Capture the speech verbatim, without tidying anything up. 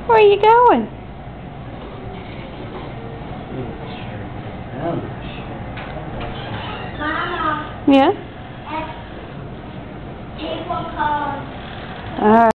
Where are you going? Mama. Yeah? People called. All right.